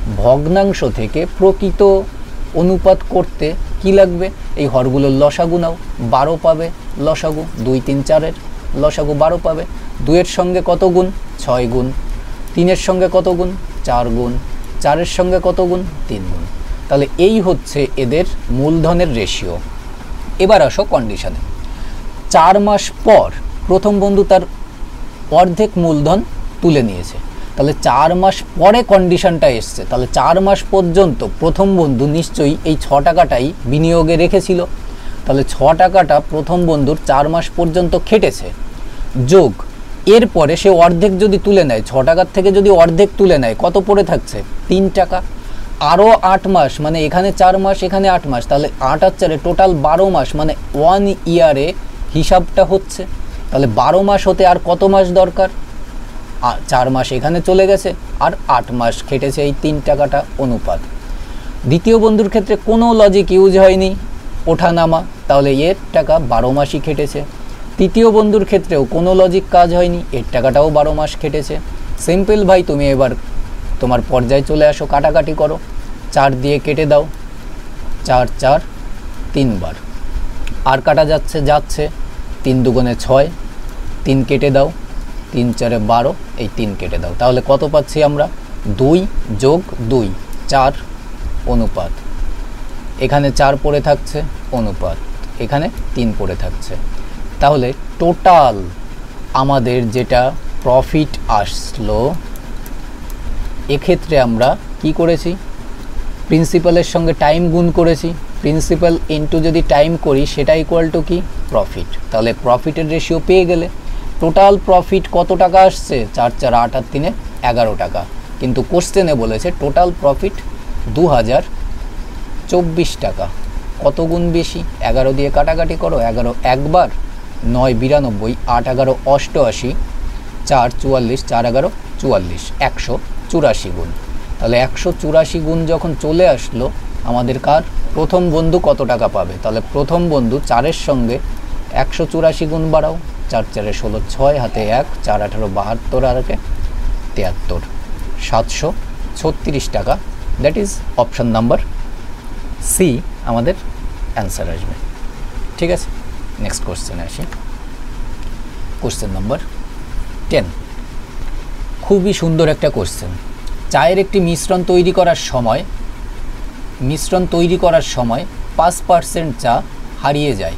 ভগ্নাংশ থেকে প্রকৃত অনুপাত করতে কি লাগবে, এই হরগুলোর লসাগু নাও, বারো পাবে লসাগু, দুই তিন চারের লসাগু বারো পাবে। দুইয়ের সঙ্গে কত গুণ, ছয় গুণ। তিনের সঙ্গে কত গুণ, চার গুণ। চারের সঙ্গে কত গুণ, তিন গুণ। তাহলে এই হচ্ছে এদের মূলধনের রেশিও। এবার আসো কন্ডিশনে। চার মাস পর প্রথম বন্ধু তার অর্ধেক মূলধন তুলে নিয়েছে, তাহলে চার মাস পরে কন্ডিশনটা এসছে, তাহলে চার মাস পর্যন্ত প্রথম বন্ধু নিশ্চয়ই এই ছ টাকাটাই বিনিয়োগে রেখেছিল, তাহলে ছ টাকাটা প্রথম বন্ধুর চার মাস পর্যন্ত খেটেছে, যোগ এরপরে সে অর্ধেক যদি তুলে নেয়, ছ টাকার থেকে যদি অর্ধেক তুলে নেয় কত পড়ে থাকছে, তিন টাকা। আরও আট মাস, মানে এখানে চার মাস এখানে আট মাস, তাহলে আট আর চারে টোটাল বারো মাস, মানে ওয়ান ইয়ারে হিসাবটা হচ্ছে। তাহলে বারো মাস হতে আর কত মাস দরকার, চার মাস এখানে চলে গেছে আর আট মাস খেটেছে এই তিন টাকাটা অনুপাত। দ্বিতীয় বন্ধুর ক্ষেত্রে কোনো লজিক ইউজ হয়নি, ওঠানামা, তাহলে এর টাকা বারো মাসই খেটেছে। তৃতীয় বন্ধুর ক্ষেত্রেও কোনো লজিক কাজ হয়নি, এর টাকাটাও বারো মাস খেটেছে। সিম্পল ভাই, তুমি এবার তোমার পর্যায়ে চলে আসো, কাটাকাটি করো, চার দিয়ে কেটে দাও, চার চার তিনবার, আর কাটা যাচ্ছে যাচ্ছে, তিন দুগুণে ছয়, তিন কেটে দাও, তিন চারে বারো, এই তিন কেটে দাও, তাহলে কত পাচ্ছি আমরা, দুই যোগ দুই, চার অনুপাত, এখানে চার পড়ে থাকছে অনুপাত, এখানে তিন পড়ে থাকছে। তাহলে টোটাল আমাদের যেটা প্রফিট আসলো, এক্ষেত্রে আমরা কি করেছি, প্রিন্সিপালের সঙ্গে টাইম গুণ করেছি, প্রিন্সিপাল ইনটু যদি টাইম করি সেটা ইকুয়াল টু কি, প্রফিট। তাহলে প্রফিটের রেশিও পেয়ে গেলে টোটাল প্রফিট কত টাকা আসছে, চার চার আট আর তিনে এগারো টাকা, কিন্তু কোশ্চেনে বলেছে টোটাল প্রফিট দু হাজার চব্বিশ টাকা। কত গুণ বেশি, এগারো দিয়ে কাটাকাটি করো, এগারো একবার, নয় বিরানব্বই, আট এগারো অষ্টআশি, চার চুয়াল্লিশ, চার এগারো চুয়াল্লিশ, একশো চুরাশি গুণ। তাহলে একশো চুরাশি গুণ যখন চলে আসলো আমাদের কার, প্রথম বন্ধু কত টাকা পাবে, তাহলে প্রথম বন্ধু চারের সঙ্গে একশো চুরাশি গুণ বাড়াও, চার চারে ষোলো, ছয় হাতে এক, চার আঠারো বাহাত্তর, আর একে তিয়াত্তর, সাতশো ছত্রিশ টাকা। That is option number C আমাদের অ্যান্সার আসবে। ঠিক আছে, নেক্সট কোশ্চেনে আসি। কোশ্চেন নাম্বার টেন, খুবই সুন্দর একটা কোশ্চেন। চায়ের একটি মিশ্রণ তৈরি করার সময় মিশ্রণ তৈরি করার সময় পাঁচ পার্সেন্ট চা হারিয়ে যায়।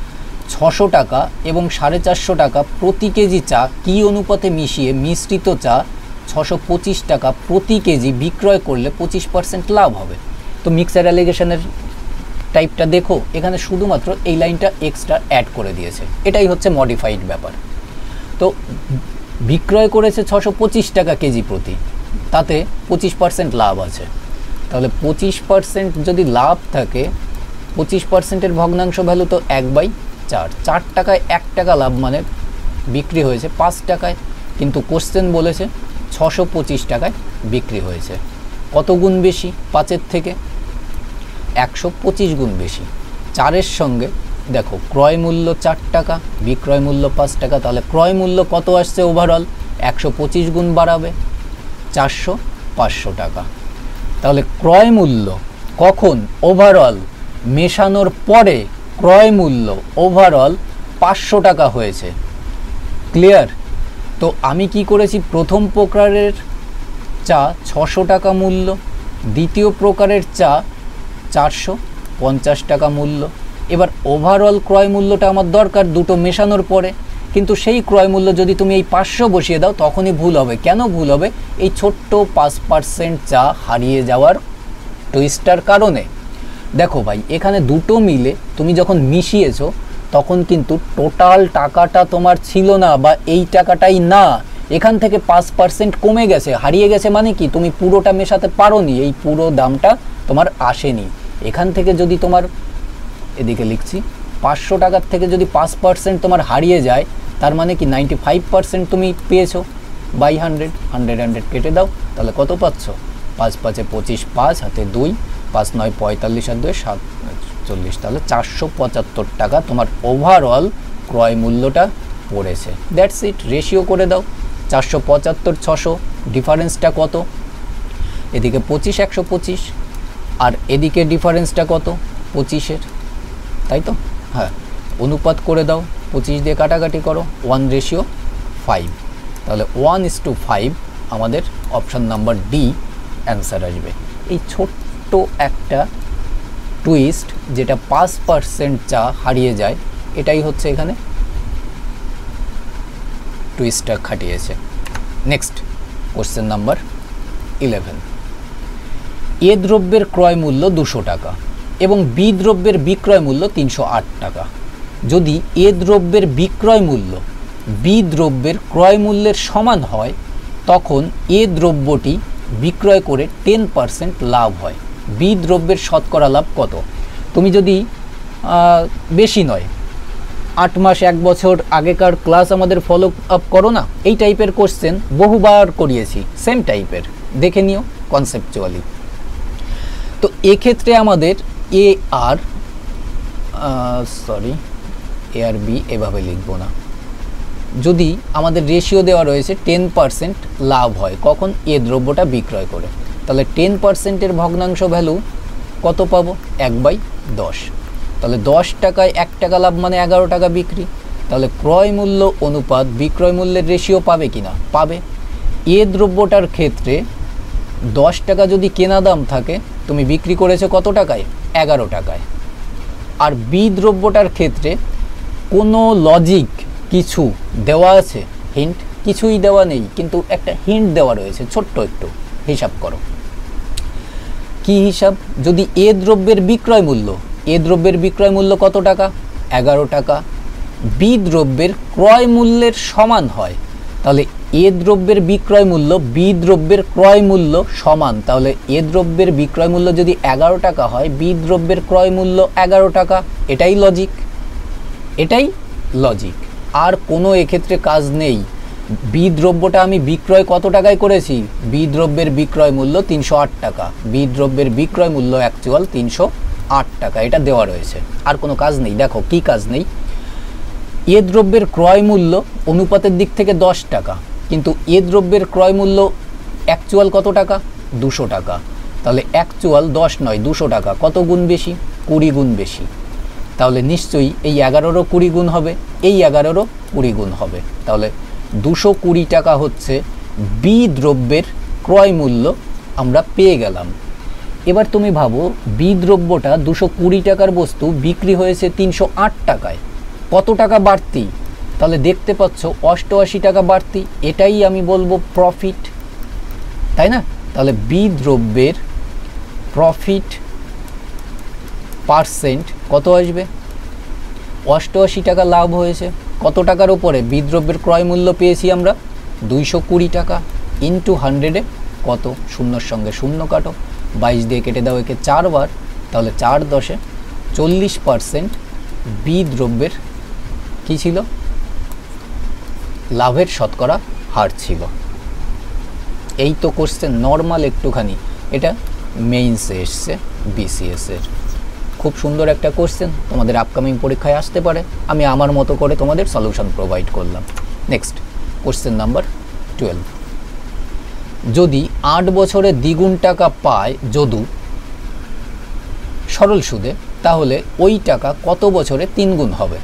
ছশো টাকা এবং সাড়ে চারশো টাকা প্রতি কেজি চা কী অনুপাতে মিশিয়ে মিশ্রিত চা ছশো পঁচিশ টাকা প্রতি কেজি বিক্রয় করলে পঁচিশ পার্সেন্ট লাভ হবে। তো মিক্সার অ্যালিগেশনের টাইপটা দেখো, এখানে শুধুমাত্র এই লাইনটা এক্সট্রা অ্যাড করে দিয়েছে, এটাই হচ্ছে মডিফাইড ব্যাপার। তো বিক্রয় করেছে ছশো পঁচিশ টাকা কেজি প্রতি, তাতে পঁচিশ পার্সেন্ট লাভ আছে। তাহলে পঁচিশ পার্সেন্ট যদি লাভ থাকে, পঁচিশ পার্সেন্টের ভগ্নাংশ ভ্যালু তো এক বাই চার, চার টাকায় এক টাকা লাভ, মানে বিক্রি হয়েছে পাঁচ টাকায়, কিন্তু কোশ্চেন বলেছে ছশো পঁচিশ টাকায় বিক্রি হয়েছে। কত গুণ বেশি পাঁচের থেকে, একশো পঁচিশ গুণ বেশি। চারের সঙ্গে দেখো ক্রয় মূল্য চার টাকা, বিক্রয় মূল্য পাঁচ টাকা, তাহলে ক্রয় মূল্য কত আসছে ওভারঅল, একশো পঁচিশ গুণ বাড়াবে, চারশো পাঁচশো টাকা। তাহলে ক্রয় মূল্য কখন, ওভারঅল মেশানোর পরে ক্রয় মূল্য ওভারঅল পাঁচশো টাকা হয়েছে। ক্লিয়ার? তো আমি কি করেছি, প্রথম প্রকারের চা ছশো টাকা মূল্য, দ্বিতীয় প্রকারের চা চারশো পঞ্চাশ টাকা মূল্য। এবার ওভারঅল ক্রয় মূল্যটা আমার দরকার দুটো মেশানোর পরে, কিন্তু সেই ক্রয় মূল্য যদি তুমি এই পাঁচশো বসিয়ে দাও তখনই ভুল হবে। কেন ভুল হবে, এই ছোট্ট পাঁচ পার্সেন্ট চা হারিয়ে যাওয়ার টুইস্টার কারণে। দেখো ভাই, এখানে দুটো মিলে তুমি যখন মিশিয়েছো তখন কিন্তু টোটাল টাকাটা তোমার ছিল না, বা এই টাকাটাই না, এখান থেকে পাঁচ পার্সেন্ট কমে গেছে, হারিয়ে গেছে, মানে কি তুমি পুরোটা মেশাতে পারোনি, এই পুরো দামটা তোমার আসেনি। এখান থেকে যদি তোমার, এদিকে লিখছি, পাঁচশো টাকার থেকে যদি পাঁচ পার্সেন্ট তোমার হারিয়ে যায়, তার মানে কি নাইনটি ফাইভ পার্সেন্ট তুমি পেয়েছো বাই হান্ড্রেড, হান্ড্রেড হান্ড্রেড কেটে দাও, তাহলে কত পাচ্ছ, পাঁচ পাঁচে পঁচিশ, পাঁচ হাতে দুই, পাঁচ নয় পঁয়তাল্লিশ, আর দুই সাত চল্লিশ, তাহলে চারশো পঁচাত্তর টাকা তোমার ওভারঅল ক্রয় মূল্যটা পড়েছে। দ্যাটস ইট, রেশিও করে দাও, চারশো পঁচাত্তর ছশো, ডিফারেন্সটা কত, এদিকে পঁচিশ একশো পঁচিশ, আর এদিকে ডিফারেন্সটা কত পঁচিশের, তাই তো? হ্যাঁ, অনুপাত করে দাও, পঁচিশ দিয়ে কাটাকাটি করো, ওয়ান রেশিও ফাইভ, তাহলে ওয়ান ইস টু ফাইভ আমাদের অপশান নাম্বার ডি অ্যান্সার আসবে। এই ছোট্ট একটা টুইস্ট যেটা পাঁচ পার্সেন্ট চা হারিয়ে যায়, এটাই হচ্ছে এখানে টুইস্টটা খাটিয়েছে। Next question number eleven. A দ্রব্যের ক্রয় মূল্য দুশো টাকা এবং বি দ্রব্যের বিক্রয় মূল্য তিনশো আট টাকা। যদি এ দ্রব্যের বিক্রয় মূল্য বি দ্রব্যের ক্রয় মূল্যের সমান হয়, তখন এ দ্রব্যটি বিক্রয় করে টেন পার্সেন্ট লাভ হয়। বি দ্রব্যের শতকরা লাভ কত? তুমি যদি বেশি নয় আট মাস এক বছর আগেকার ক্লাস আমাদের ফলো আপ করো না, এই টাইপের কোশ্চেন বহুবার করিয়েছি, সেম টাইপের, দেখে নিও কনসেপচুয়ালি। তো এক্ষেত্রে আমাদের এ আর সরি এ আর বি এভাবে লিখবো না, যদি আমাদের রেশিও দেওয়া রয়েছে টেন পার্সেন্ট লাভ হয় কখন এ দ্রব্যটা বিক্রয় করে, তাহলে টেন পার্সেন্টের ভগ্নাংশ ভ্যালু কত পাবো? এক বাই দশ। তাহলে দশ টাকায় এক টাকা লাভ মানে এগারো টাকা বিক্রি, তাহলে ক্রয় মূল্য অনুপাত বিক্রয় মূল্যের রেশিও পাবে কি না? পাবে। এ দ্রব্যটার ক্ষেত্রে দশ টাকা যদি কেনা দাম থাকে, তুমি বিক্রি করেছো কত টাকায়? এগারো টাকায়। আর বি দ্রব্যটার ক্ষেত্রে কোনো লজিক কিছু দেওয়া আছে? হিন্ট কিছুই দেওয়া নেই, কিন্তু একটা হিন্ট দেওয়া রয়েছে, ছোট্ট একটু হিসাব করো। কি হিসাব? যদি এ দ্রব্যের বিক্রয় মূল্য, এ দ্রব্যের বিক্রয় মূল্য কত টাকা? এগারো টাকা, বি দ্রব্যের ক্রয় মূল্যের সমান হয়, তাহলে এ দ্রব্যের বিক্রয় মূল্য বি দ্রব্যের ক্রয় মূল্য সমান, তাহলে এ দ্রব্যের বিক্রয় মূল্য যদি এগারো টাকা হয়, বি দ্রব্যের ক্রয় মূল্য এগারো টাকা। এটাই লজিক, এটাই লজিক, আর কোনো এক্ষেত্রে কাজ নেই। বি দ্রব্যটা আমি বিক্রয় কত টাকায় করেছি? বি দ্রব্যের বিক্রয় মূল্য তিনশো আট টাকা, বি দ্রব্যের বিক্রয় মূল্য অ্যাকচুয়াল তিনশো আট টাকা, এটা দেওয়া রয়েছে, আর কোনো কাজ নেই। দেখো কি কাজ নেই, এ দ্রব্যের ক্রয় মূল্য অনুপাতের দিক থেকে দশ টাকা, কিন্তু এ দ্রব্যের ক্রয় মূল্য অ্যাকচুয়াল কত টাকা? দুশো টাকা, তাহলে অ্যাকচুয়াল দশ নয় দুশো টাকা, কত গুণ বেশি? কুড়ি গুণ বেশি। তাহলে নিশ্চয়ই এই এগারোরও কুড়ি গুণ হবে, এই এগারোরও কুড়ি গুণ হবে, তাহলে দুশো কুড়ি টাকা হচ্ছে বি দ্রব্যের ক্রয় মূল্য আমরা পেয়ে গেলাম। এবার তুমি ভাবো, বি দ্রব্যটা দুশো কুড়ি টাকার বস্তু বিক্রি হয়েছে তিনশো আট টাকায়, কত টাকা বাড়তি? তাহলে দেখতে পাচ্ছ অষ্টআশি টাকা বাড়তি, এটাই আমি বলবো প্রফিট, তাই না? তাহলে বি দ্রব্যের প্রফিট পার্সেন্ট কত আসবে? অষ্টআশি টাকা লাভ হয়েছে, কত টাকার উপরে? বি দ্রব্যের ক্রয় মূল্য পেয়েছি আমরা দুইশো কুড়ি টাকা, ইন্টু হান্ড্রেডে কত? শূন্যর সঙ্গে শূন্য কাটো, বাইশ দিয়ে কেটে দাও একে চারবার, তাহলে চার দশে চল্লিশ পার্সেন্ট বি দ্রব্যের কী ছিল? লাভের শতকরা হার ছিল। এই তো কোশ্চেন নর্মাল একটুখানি, এটা মেইনসে এসছে বিসিএসের, খুব সুন্দর একটা কোশ্চেন, তোমাদের আপকামিং পরীক্ষায় আসতে পারে, আমি আমার মতো করে তোমাদের সলিউশন প্রোভাইড করলাম। Next question number twelve. যদি আট বছরে দ্বিগুণ টাকা পায় যদু সরল সুদে, তাহলে ওই টাকা কত বছরে তিন গুণ হবে?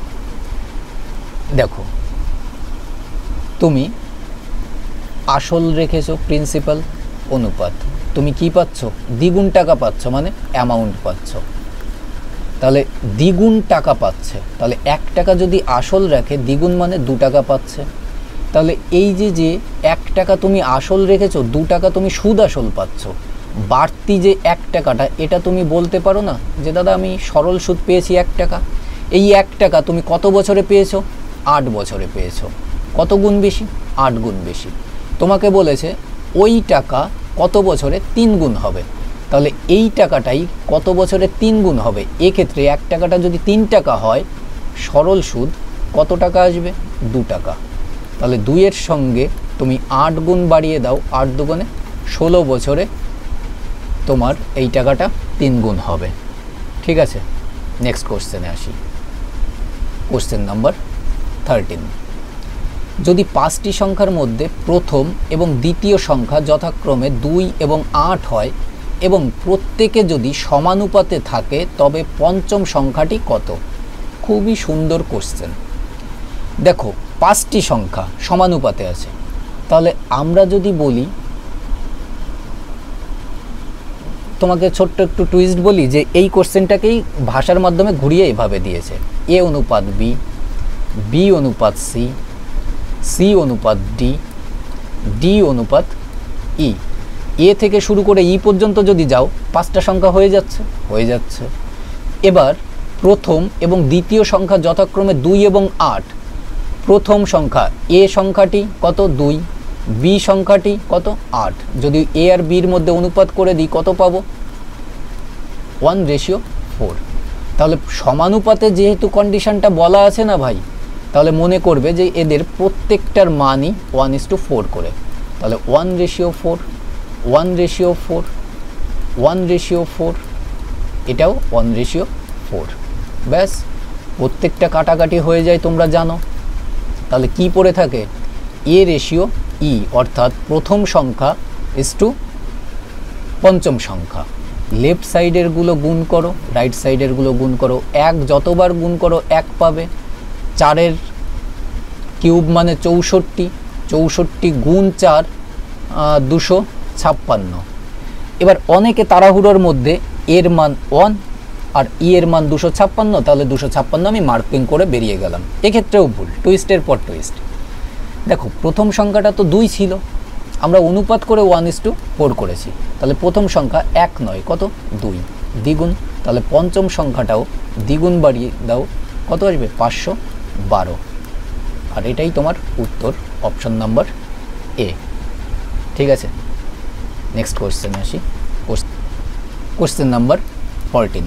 দেখো, তুমি আসল রেখেছো প্রিন্সিপাল অনুপাত, তুমি কি পাচ্ছ? দ্বিগুণ টাকা পাচ্ছ, মানে অ্যামাউন্ট পাচ্ছ, তাহলে দ্বিগুণ টাকা পাচ্ছে, তাহলে এক টাকা যদি আসল রাখে দ্বিগুণ মানে দু টাকা পাচ্ছে, তাহলে এই যে যে এক টাকা তুমি আসল রেখেছো, দু টাকা তুমি সুদ আসল পাচ্ছ, বাড়তি যে এক টাকাটা, এটা তুমি বলতে পারো না যে দাদা আমি সরল সুদ পেয়েছি এক টাকা। এই এক টাকা তুমি কত বছরে পেয়েছো? আট বছরে পেয়েছো। কত গুণ বেশি? আট গুণ বেশি। তোমাকে বলেছে ওই টাকা কত বছরে তিন গুণ হবে, তাহলে এই টাকাটাই কত বছরে তিন গুণ হবে? এক্ষেত্রে এক টাকাটা যদি তিন টাকা হয়, সরল সুদ কত টাকা আসবে? দু টাকা। তাহলে দুইয়ের সঙ্গে তুমি আট গুণ বাড়িয়ে দাও, আট দুগুণে ষোলো বছরে তোমার এই টাকাটা তিন গুণ হবে। ঠিক আছে, নেক্সট কোশ্চেনে আসি। Question number thirteen. যদি পাঁচটি সংখ্যার মধ্যে প্রথম এবং দ্বিতীয় সংখ্যা যথাক্রমে দুই এবং আট হয় এবং প্রত্যেকে যদি সমানুপাতে থাকে তবে পঞ্চম সংখ্যাটি কত? খুবই সুন্দর কোশ্চেন। দেখো পাঁচটি সংখ্যা সমানুপাতে আছে, তাহলে আমরা যদি বলি, তোমাকে ছোট্ট একটু টুইস্ট বলি যে এই কোশ্চেনটাকেই ভাষার মাধ্যমে ঘুরিয়ে এভাবে দিয়েছে, এ অনুপাত বি, বি অনুপাত সি, সি অনুপাত ডি, ডি অনুপাত ই। এ থেকে শুরু করে ই পর্যন্ত যদি যাও পাঁচটা সংখ্যা হয়ে যাচ্ছে হয়ে যাচ্ছে এবার প্রথম এবং দ্বিতীয় সংখ্যা যথাক্রমে দুই এবং আট। প্রথম সংখ্যা এ সংখ্যাটি কত? দুই। বি সংখ্যাটি কত? আট। যদি এ আর বির মধ্যে অনুপাত করে দিই কত পাবো? One ratio four. তাহলে সমানুপাতে যেহেতু কন্ডিশনটা বলা আছে না ভাই, তাহলে মনে করবে যে এদের প্রত্যেকটার মানই ওয়ান ইস টু ফোর করে। তাহলে one ratio four, one ratio four, one ratio four, এটাও ওয়ান রেশিও ফোর। ব্যাস, প্রত্যেকটা কাটাকাটি হয়ে যায় তোমরা জানো। তাহলে কি পড়ে থাকে? এ রেশিও ই, অর্থাৎ প্রথম সংখ্যা ইস টু পঞ্চম সংখ্যা। লেফট সাইডেরগুলো গুণ করো, রাইট সাইডেরগুলো গুণ করো। এক যতবার গুণ করো এক পাবে। চারের কিউব মানে চৌষট্টি, চৌষট্টি গুণ চার দুশো ছাপ্পান্ন। এবার অনেকে তাড়াহুড়োর মধ্যে এর মান ওয়ান আর ই এর মান দুশো ছাপ্পান্ন, তাহলে দুশো ছাপ্পান্ন আমি মার্কিং করে বেরিয়ে গেলাম। এক্ষেত্রেও ভুল, টুইস্টের পর টুইস্ট। দেখো প্রথম সংখ্যাটা তো দুই ছিল, আমরা অনুপাত করে ওয়ান ইস টু ফোর করেছি, তাহলে প্রথম সংখ্যা এক নয় কত? দুই। দ্বিগুণ, তাহলে পঞ্চম সংখ্যাটাও দ্বিগুণ বাড়িয়ে দাও, কত আসবে? পাঁচশো বারো। আর এটাই তোমার উত্তর, অপশন নাম্বার এ। ঠিক আছে, নেক্সট কোশ্চেন আসি। Question number fourteen.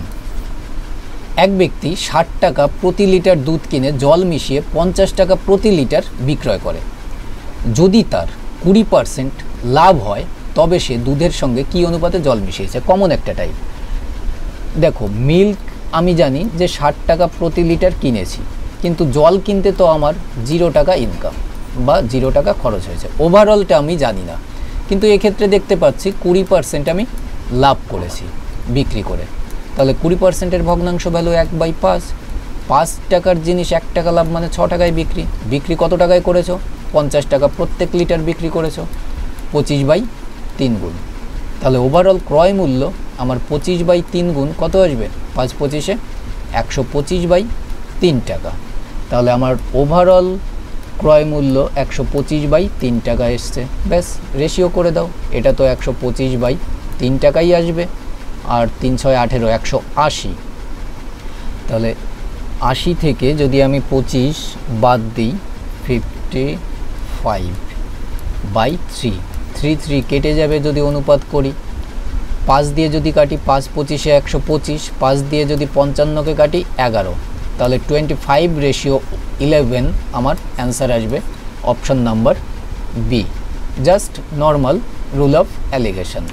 এক ব্যক্তি ষাট টাকা প্রতি লিটার দুধ কিনে জল মিশিয়ে পঞ্চাশ টাকা প্রতি লিটার বিক্রয় করে। যদি তার কুড়ি পার্সেন্ট লাভ হয় তবে সে দুধের সঙ্গে কী অনুপাতে জল মিশিয়েছে? কমন একটা টাইপ। দেখো মিল্ক আমি জানি যে ষাট টাকা প্রতি লিটার কিনেছি, কিন্তু জল কিনতে তো আমার জিরো টাকা ইনকাম বা জিরো টাকা খরচ হয়েছে। ওভারঅলটা আমি জানি না, কিন্তু এক্ষেত্রে দেখতে পাচ্ছি কুড়ি পার্সেন্ট আমি লাভ করেছি বিক্রি করে। তাহলে কুড়ি পার্সেন্টের ভগ্নাংশ ভ্যালু এক বাই পাঁচ। পাঁচ টাকার জিনিস এক টাকা লাভ মানে ছ টাকায় বিক্রি। বিক্রি কত টাকায় করেছো? পঞ্চাশ টাকা প্রত্যেক লিটার বিক্রি করেছো, পঁচিশ বাই তিন গুণ। তাহলে ওভারঅল ক্রয় মূল্য আমার পঁচিশ বাই তিন গুণ কত আসবে? পাঁচ পঁচিশে একশো পঁচিশ বাই তিন টাকা। তাহলে আমার ওভারঅল ক্রয় মূল্য একশো পঁচিশ বাই তিন টাকা এসছে। ব্যাস, রেশিও করে দাও, এটা তো একশো পঁচিশ বাই তিন টাকাই আসবে। আর তিন ছয় আঠেরো, একশো আশি। তাহলে আশি থেকে যদি আমি পঁচিশ বাদ দিই, fifty five by three, three three কেটে যাবে যদি অনুপাত করি। পাঁচ দিয়ে যদি কাটি, পাঁচ পঁচিশে একশো পঁচিশ, পাঁচ দিয়ে যদি পঞ্চান্নকে কাটি এগারো, তাহলে টোয়েন্টি ফাইভ রেশিও ইলেভেন আমার অ্যান্সার আসবে, option number B. Just normal rule of alligation.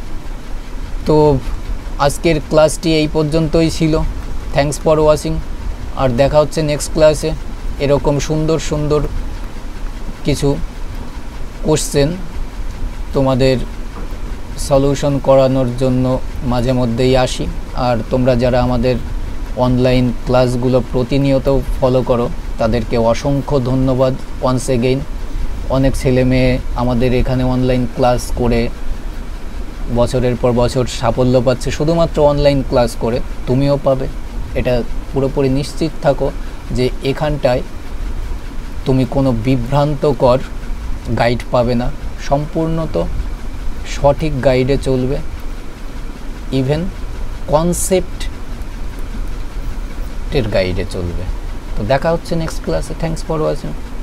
তো আজকের ক্লাসটি এই পর্যন্তই ছিল। থ্যাঙ্কস ফর ওয়াচিং, আর দেখা হচ্ছে নেক্সট ক্লাসে। এরকম সুন্দর সুন্দর কিছু কোশ্চেন তোমাদের সলিউশন করানোর জন্য মাঝে মধ্যেই আসি। আর তোমরা যারা আমাদের অনলাইন ক্লাসগুলো প্রতিনিয়ত ফলো করো তাদেরকে অসংখ্য ধন্যবাদ ওয়ান্স এগেইন। অনেক ছেলে মেয়ে আমাদের এখানে অনলাইন ক্লাস করে বছরের পর বছর সাফল্য পাচ্ছে শুধুমাত্র অনলাইন ক্লাস করে। তুমিও পাবে, এটা পুরোপুরি নিশ্চিত থাকো যে এখানটায় তুমি কোনো বিভ্রান্তকর গাইড পাবে না, সম্পূর্ণত সঠিক গাইডে চলবে, ইভেন কনসেপ্টের গাইডে চলবে। তো দেখা হচ্ছে নেক্সট ক্লাসে। Thanks for watching.